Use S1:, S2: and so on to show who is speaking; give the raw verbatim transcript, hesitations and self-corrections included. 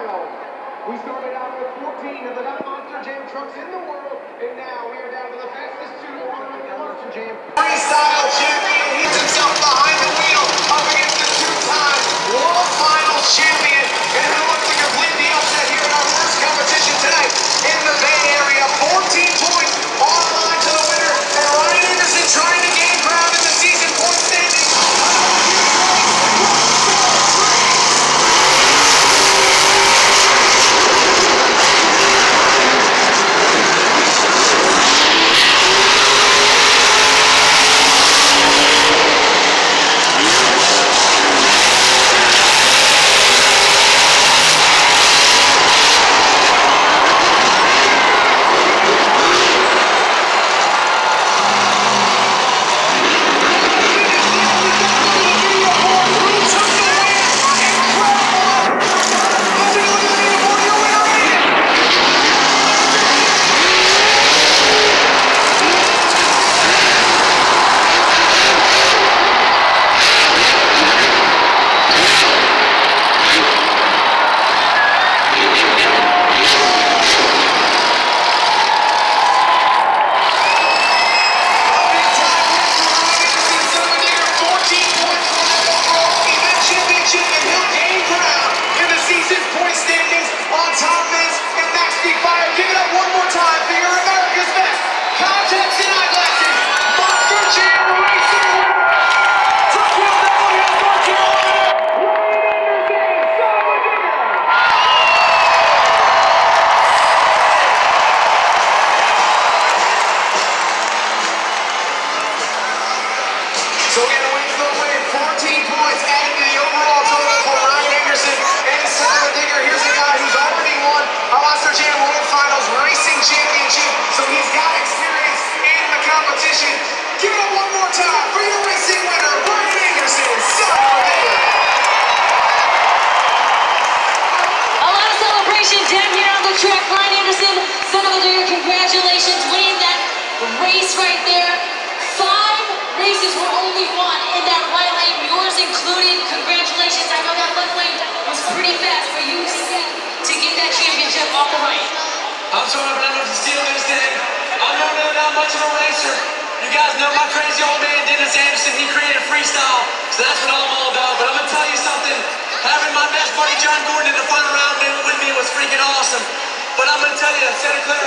S1: twelve. We started out with fourteen of the best Monster Jam trucks in the world, and now we are down to the fastest two to one in the Monster Jam.
S2: Freestyle champion heats himself behind the wheel up against the two-time World Finals champion, and who looks to complete the upset here in our first competition tonight in the Bay Area. fourteen points on the line to the winner, and Ryan Anderson trying to gain ground in the season point standings. So again, wins the win, fourteen points added to the overall total for Ryan Anderson and Simon Digger. Here's a guy who's already won a Monster Jam World Finals Racing Championship, so he's got experience in the competition. Give it up one more time for your racing winner, Ryan Anderson, Simon Digger.
S3: A lot of celebration down here on the track. Ryan Anderson, son of a Digger, congratulations, winning that race right there. Five races were only won in that right lane, yours included. Congratulations. I know that left lane was pretty fast for you to get that championship off the right.
S4: I'm sorry, but I'm going to steal this thing. I'm not really not much of a racer. You guys know my crazy old man, Dennis Anderson. He created freestyle, so that's what I'm all about. But I'm going to tell you something. Having my best buddy John Gordon in the final round with me was freaking awesome. But I'm going to tell you, Santa Clara